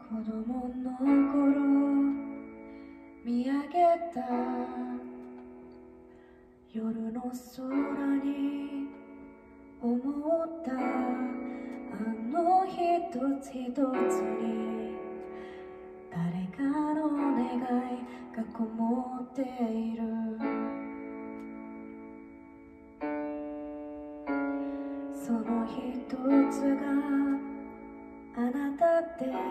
子供の頃見上げた夜の空に思ったあの一つ一つに誰かの願いがこもっている。その一つがあなた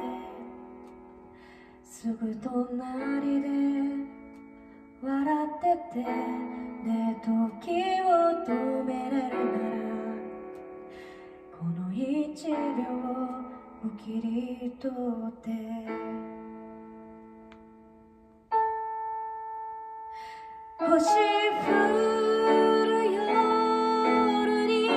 ですぐ隣で笑っててね、時を止めれるならこの一秒を切り取って星降る夜に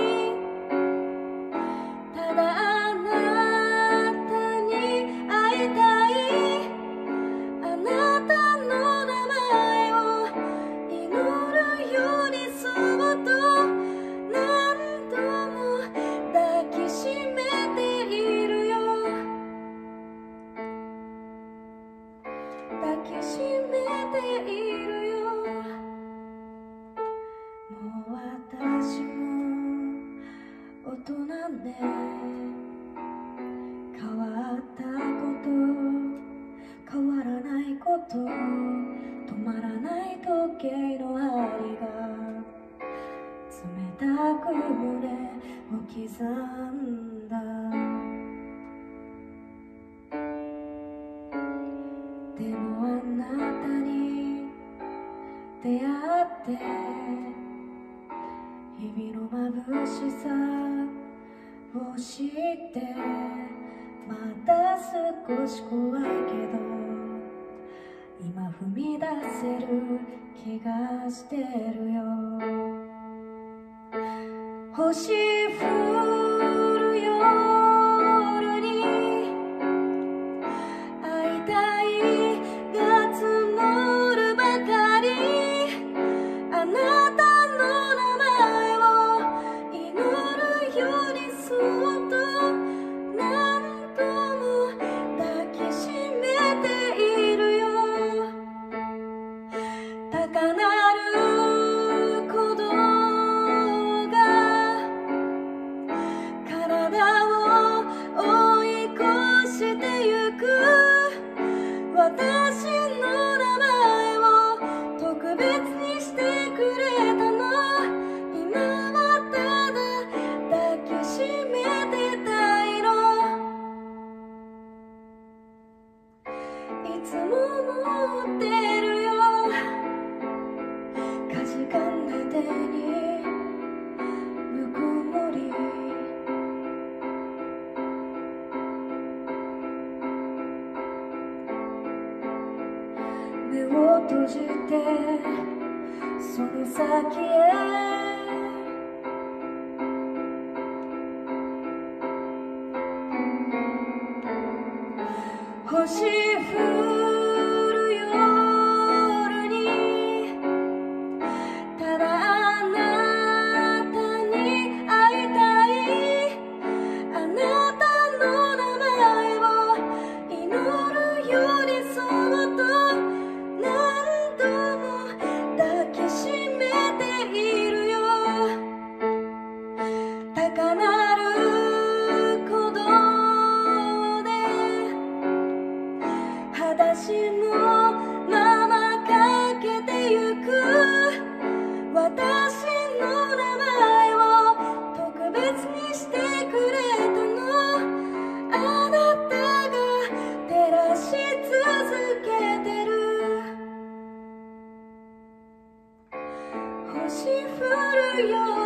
ただあなたに会いたい、あなたの名前を祈るようにそっと何度も抱きしめているよ、抱きしめているよ。もう私も大人ね、変わったこと変わらないこと、止まらない時計の針が冷たく胸を刻んだ。でもあなたに出会って日々の眩しさを知ってまた少し怖いけど今踏み出せる気がしてるよ。星降る夜に会いたいが募るばかり、あなたの名前を祈るようにそっと何度も抱きしめているよ。高鳴る鼓動が体を追い越してゆく、私の名前を特別にしてくれたの、今はただ抱きしめてたいの。いつも持ってるよ、かじかんだ手にぬくもり、目を閉じてその先へ星降る夜にただあなたに会いたい、あなたの名前を祈るようにそっと何度も抱きしめているよ。高鳴る鼓動で裸足のままかけてゆく、私の名前を特別にしてくれたの、あなたが照らし続けてる。星降るよ